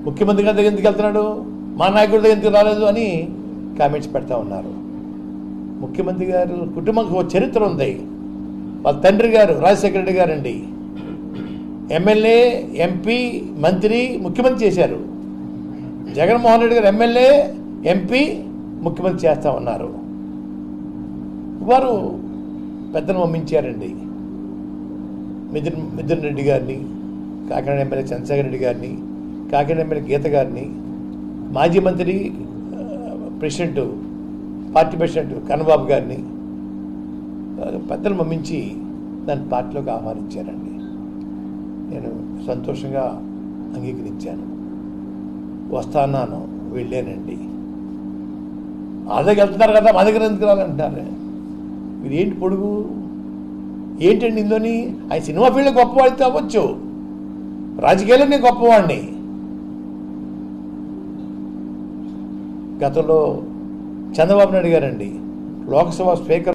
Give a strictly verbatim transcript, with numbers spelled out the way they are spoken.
ముఖ్యమంత్రి గారి దగ్గర ఎందుకు వెళ్తున్నాడు, మా నాయకుడి దగ్గర ఎందుకు రాలేదు అని కామెంట్స్ పెడతా ఉన్నారు. ముఖ్యమంత్రి గారు కుటుంబంకి ఒక చరిత్ర ఉంది. వాళ్ళ తండ్రి గారు రాజశేఖర రెడ్డి గారు అండి ఎమ్మెల్యే, ఎంపీ, మంత్రి, ముఖ్యమంత్రి చేశారు. జగన్మోహన్ రెడ్డి గారు ఎమ్మెల్యే, ఎంపీ, ముఖ్యమంత్రి చేస్తూ ఉన్నారు. వారు పెద్దను పంపించారండి. మిథున్ మిథున్ రెడ్డి గారిని, కాకినాడ ఎమ్మెల్యే చంద్రశేఖర రెడ్డి గారిని, కాకినాడ ఎమ్మెల్యే గీత గారిని, మాజీ మంత్రి ప్రెసిడెంట్ పార్టీ ప్రెసిడెంట్ కన్నబాబు గారిని పెద్దలు పంపించి దాన్ని పార్టీలోకి ఆహ్వానించారండి. నేను సంతోషంగా అంగీకరించాను. వస్తాను, వెళ్ళానండి. ఆ దగ్గర వెళ్తున్నారు కదా, మా దగ్గర ఎందుకు రాలంటున్నారు. మీరు ఏంటి పొడుగు ఏంటండి ఇందులోని? ఆయన సినిమా ఫీల్డ్లో గొప్పవాడితే అవ్వచ్చు, రాజకీయాల్లో నేను గొప్పవాడిని. గతంలో చంద్రబాబు నాయుడు గారండి లోక్సభ స్పీకర్